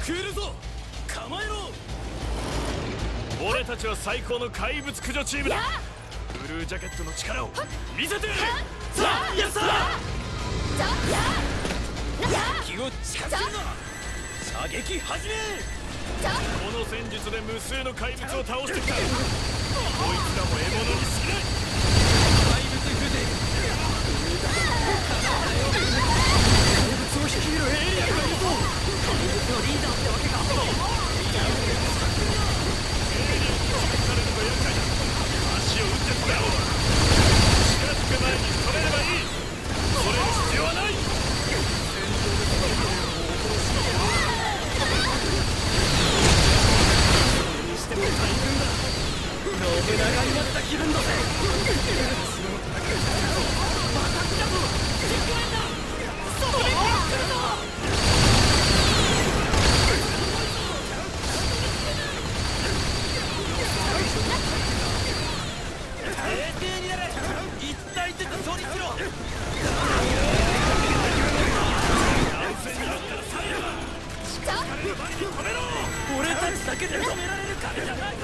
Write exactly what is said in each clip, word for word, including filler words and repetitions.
救えるぞ。構えろ。 俺たちは最高の怪物駆除チームだ。ブルージャケットの力を見せてやれ。さあやった気を近づけるな。射撃始め。 この戦術で無数の怪物を倒してきた。こいつらも獲物に過ぎない。 怪物風で怪物を率いるエリアがいるぞ。怪物のリーダーってわけか。 足を打って使おう。近づく前に止めればいい。それる必要はない。 それにしても大軍だ。信長になった気分だぜ。私の戦いだぞ。また来たぞ。敵軍だ。そこで来るぞ。冷静になれ。一体ずつ処理しろ。俺たちだけで止められる壁じゃないぞ。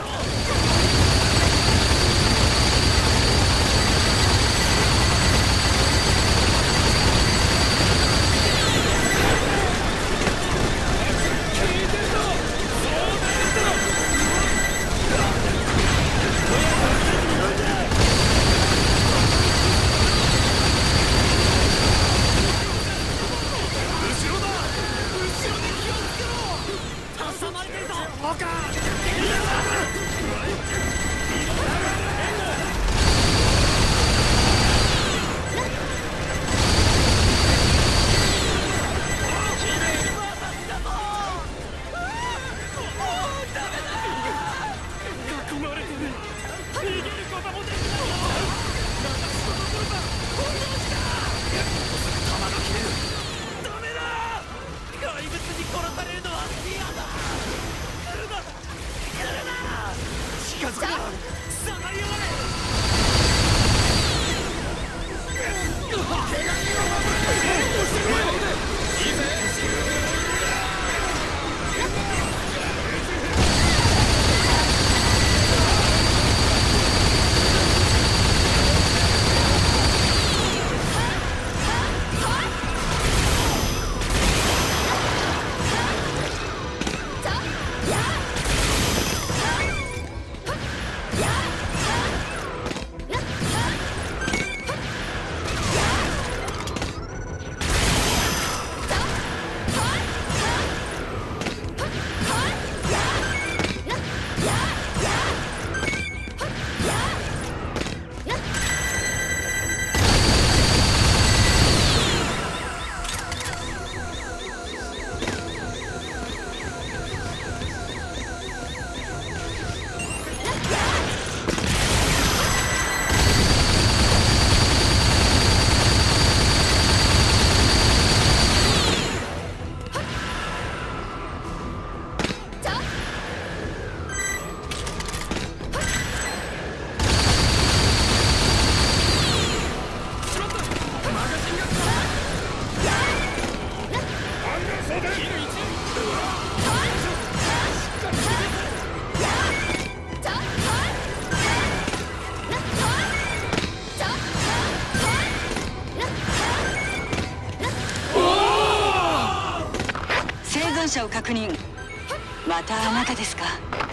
を確認。またあなたですか。